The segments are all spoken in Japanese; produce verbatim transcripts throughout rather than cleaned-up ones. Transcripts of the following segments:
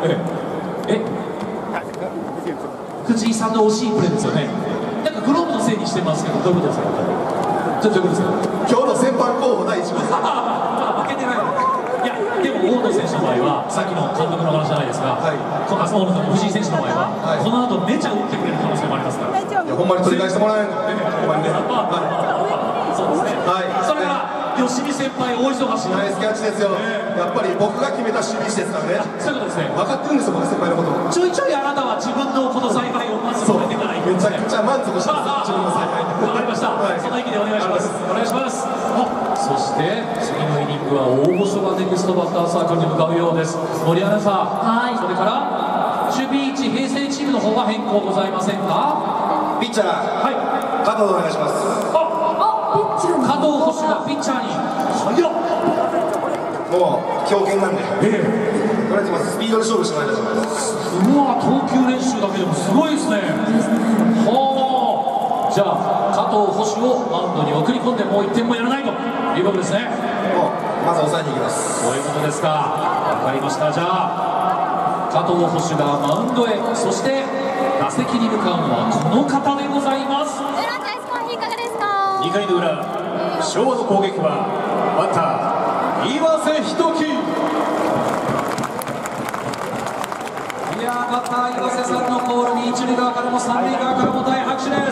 ええ藤井さんの惜しいプレーですよね。なんかグローブのせいにしてますけど、どういうことですか。ちょっとどういうことですか。 今日の先発候補第一号です。 負けてない。いやでも大野選手の場合はさっきの監督の話じゃないですか。はい、この大野さん藤井選手の場合は、はい、この後めちゃ打ってくれる可能性もありますから。いやほんまに取り返してもらえん。ほんまにね。 そうですね。はい。それから吉見先輩大忙しい。 ナイスキャッチですよ。やっぱり僕が決めた守備位置ですからね。 そういうことですね。 分かってるんですよ僕先輩のこと。 ちょいちょいあなたは自分のこの采配をまず覚えてからいくんですね。 めちゃくちゃ満足してます。自分の采配。 わかりました。その意味でお願いします。お願いします。そして次のイニングは大御所がネクストバッターサークルに向かうようです。森アナウンサー。はい。それから守備位置平成チームの方は変更ございませんか。 ピッチャー。はい。加藤お願いします。 あ、ピッチャー。加藤捕手がピッチャーに。早っ。 もう強肩なんで。ええ。とりあえずまずスピードで勝負してもらいたいと思います。 うわ、投球練習だけでもすごいですね。はあ。じゃあ加藤捕手をマウンドに送り込んでもういってんもやらないということですね。 もうまず抑えに行きます。 そういうことですか。わかりました。じゃあ加藤捕手がマウンドへ、そして打席に向かうのはこの方でございます。 裏ナイスコーヒーいかがですか。 にかいの裏、昭和の攻撃はバッター岩瀬仁紀。いやー、バッター岩瀬さんのコールに一塁側からも三塁側からも大拍手です。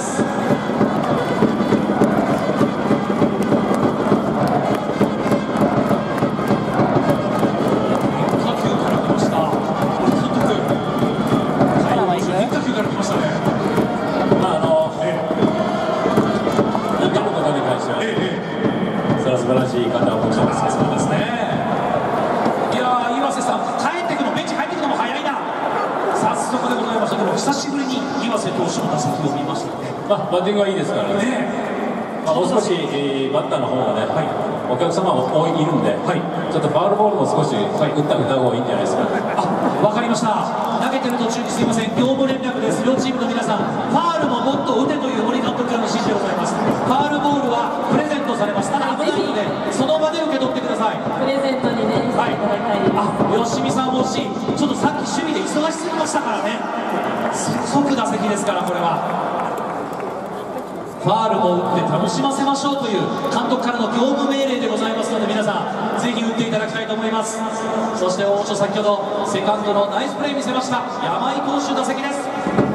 素晴らしい方をお持ちです。 そうですね。いやー、岩瀬さん帰ってくのベンチ帰ってくのも早いな。早速でございましたけど、久しぶりに岩瀬投手の打席を見ましたね。 まあバッティングはいいですからね。ね、まあ、もう少し、えー、バッターの方がね、はい、お客様も多いいるんで、はい、ちょっとファウルボールも少し、はい、打った打った方がいいんじゃないですか。 あ、わかりました。投げてる途中にすいません、業務連絡です。両チームの皆さん、ファウルももっと打てという森監督からの指示でございます。ファウルボールはプレゼントされます。ただ危ないのでその場で受け取ってください。 プレゼントにね、していただきたいです。 あ、吉見さんもしちょっとさっき守備で忙しすぎましたからね。即打席ですから、これはファールも打って楽しませましょうという監督からの業務命令でございますので、皆さんぜひ打っていただきたいと思います。そして大御所、先ほどセカンドのナイスプレー見せました山井投手、打席です。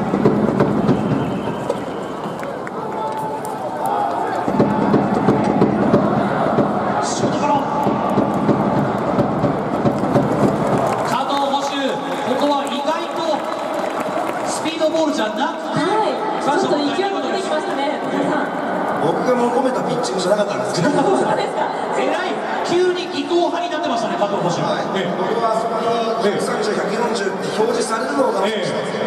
ボールじゃなくて、 はい、ちょっと勢いが出てきましたね、皆さん。 僕が求めたピッチングじゃなかったんですけど。 そうですか。 えらい急に技巧派になってましたね、加藤捕手。 はい、ええ、僕はそこにひゃくさんじゅう、ひゃくよんじゅうって表示されるのを楽しみにしてます。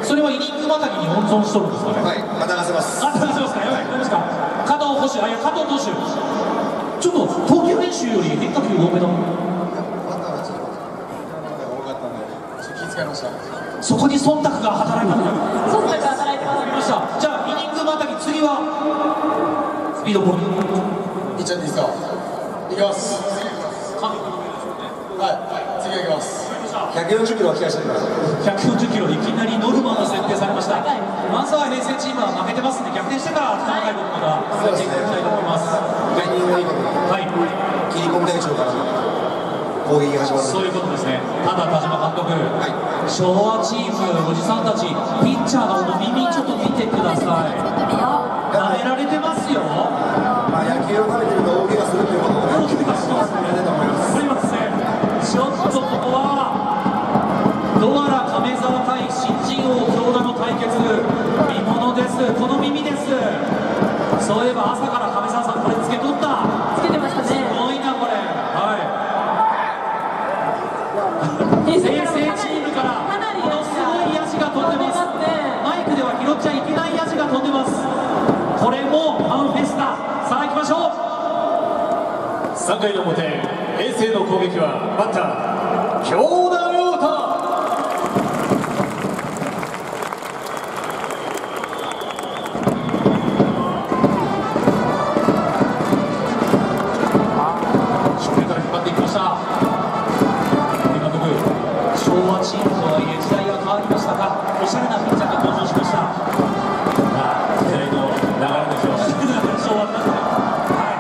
ええ、それはイニングまたぎに温存しとるんですかね。 はい、またがせます。 あ、またがせますか。やばい、どうですか。加藤捕手、あ、いや加藤投手。ちょっと投球練習より変化球多めの。 バッターがちょっと多かったんで、ちょっと気遣いました。 そこに忖度が働いた。 忖度が働いてます。 ました。じゃあイニングまたぎ、次はスピードボールいっちゃっていいですか。いきます。はい、次はいきます。ひゃくよんじゅっキロは期待しております。 ひゃくよんじゅっキロ、いきなりノルマが設定されました。まずは平成チームは負けてますんで、逆転してから細かいことからやっていきたいと思います。 タイミングがいいことに、はい、切り込み隊長からの攻撃が始まる。 そういうことですね。ただ田島監督、はい、昭和チームおじさんたち、ピッチャーの耳ちょっと見てください。舐められてますよ。 まあ野球を食べてると大怪我するということをね、 大怪我しますね。思いますね。ちょっとここはドアラ亀沢対新人王京田の対決、見ものです。この耳です。そういえば朝から亀沢さんこれつけとった。 つけてましたね。 すごいなこれ。はい。平成チームからものすごいヤジが飛んでます。マイクでは拾っちゃいけないヤジが飛んでます。これもファンフェスタ。さあ行きましょう。 さんかいの表、平成の攻撃はバッター京田亮太。 正面から引っ張っていきました。監督、正昭和チームとはいえ時代は変わりましたが、おしゃれなピッチャーが登場しました。 まあ時代の流れでしょう。 昭和になって、はい、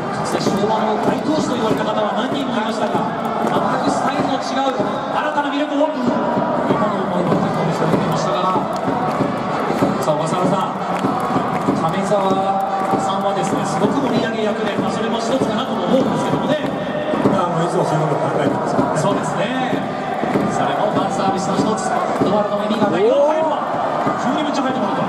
かつて昭和の大投手と言われた方は何人もいましたが、全くスタイルの違う新たな魅力を今の思いを手にしておりましたが、さあ小笠原さん、亀澤さんはですね、すごく盛り上げ役で、まあ、それも一つかなとも思うんですけどもね。 あもういつもそういうこと考えてますからね。 そうですね。それもファンサービスの一つ、ドワルの耳がないよ。入るわ。急にめっちゃ入ってもらった。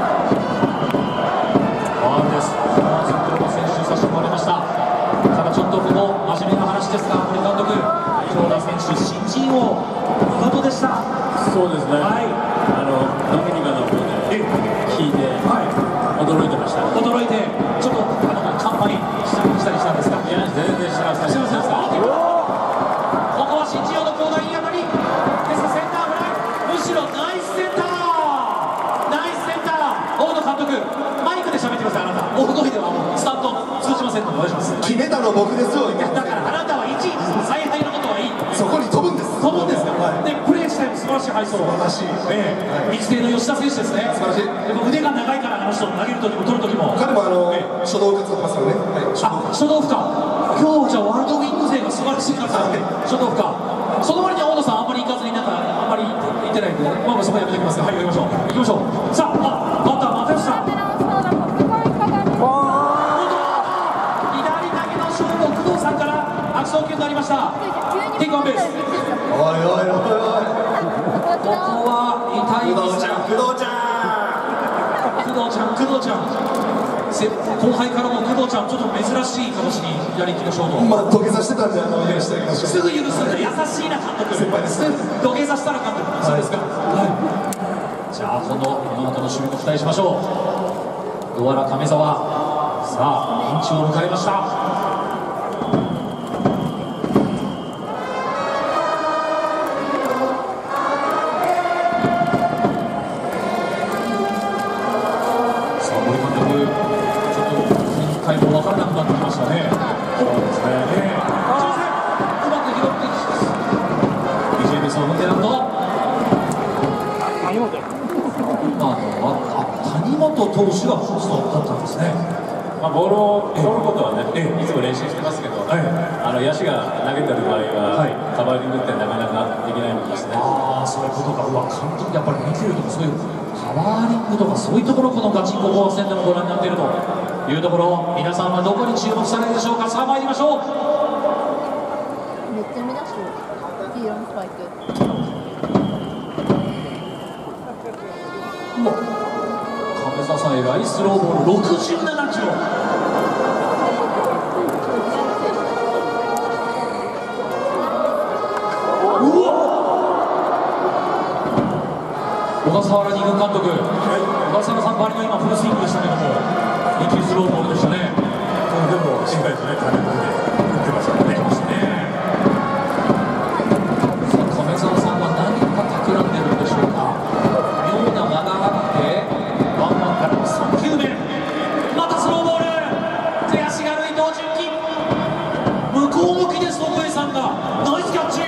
ファウルです。先ほど選手させてもらいました。ただちょっとこの真面目な話ですが、森監督、京田選手新人王見事でした。 そうですね。 はい。 あのドミニカの方で聞いて、はい、驚いてました。 驚いて、ちょっとあのカンパにしたりしたんですか。 いや全然知らない。 すみません。ここは新人王のコーナーいい当たり。ですがセンターフライ。むしろナイスセンター。ナイスセンター。大野監督、マイクで喋ってください。あなた。大声ではもうスタンド通じませんのでお願いします。 決めたの僕ですよ。 だからあなたはいちいち采配のことはいい。 そこに飛ぶんです。 飛ぶんですか。 はい、 でプレー自体も素晴らしい配送。 素晴らしい。 ええ、育成の吉田選手ですね。 素晴らしい。 でも腕が長いからあの人投げる時も取る時も。 彼もあの、 ええ、 初動が使ってますよね。はい、 あ、初動負荷。今日じゃワールドウィング勢が素晴らしいから初動負荷。その割には大野さんあんまり行かずになんかあんまり行ってないんで、まあまあそこやめておきますが、はい行きましょう。行きましょう。さあ、あ、バッター又吉さん。左投げのショート工藤さんから悪送球になりました。テイクワンベース。 おいおいおいおい。 ここは痛いです。 工藤ちゃん、 工藤ちゃん、工藤ちゃん。後輩からも工藤ちゃん、ちょっと珍しい形にやりきのショート。 まあ土下座してたんで、あの許してあげましょう。 すぐ許すんだ。優しいな監督。 先輩です。 土下座したら監督。そうですか。はい。じゃあこのこの後の守備も期待しましょう。ドアラ亀澤。さあピンチを迎えました。分からなくなってきましたね。そうですね。えー、うまく拾ってビジェベスを踏んでなんと谷本。今のは谷本投手がファーストだったんですね。 まあボールを取ることはね、いつも練習してますけど、あの野手が投げてる場合は、はい、カバーリングってなかなかできないんですね。 ああ、そういうことか。うわ、監督やっぱり見てるとそういうカバーリングとかそういうところこのガチンコ戦でもご覧になっていると。いうところ、皆さんはどこに注目されるでしょうか。さあ参りましょう。 めっちゃ目立つ黄色のスパイク。 うわ、亀澤さん、えらいスローボールろくじゅうななキロ。うわ、小笠原二軍監督、小笠原さんばりの今フルスイングでしたけども、にきゅうスローボールでしたね。 でもしっかりとね、金子で打ってましたね。 亀澤さんは何か企んでるんでしょうか。妙な間があってワンワンからのさんきゅうめ、またスローボール。手足が悪い同純金、向こう向きです奥江さんがナイスキャッチ。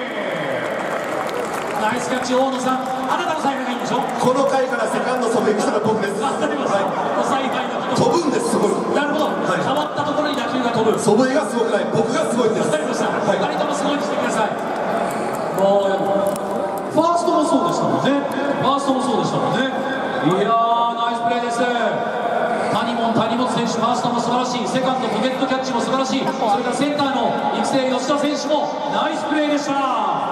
ナイスキャッチ。大野さん、あなたの采配がいいんでしょ。 この回からセカンドそべきしたら僕です。 わかりました。お采配の飛ぶんです。すごい。 なるほど、はい、変わったところに打球が飛ぶ。 そべがすごくない、僕がすごいんです。 わかりました。 はい、 ふたりともすごいにしてください。もうファーストもそうでしたもんね。ファーストもそうでしたもんね。いやー、ナイスプレーです。谷本谷本選手、ファーストも素晴らしい。セカンドポケットキャッチも素晴らしい。それからセンターの育成吉田選手もナイスプレーでした。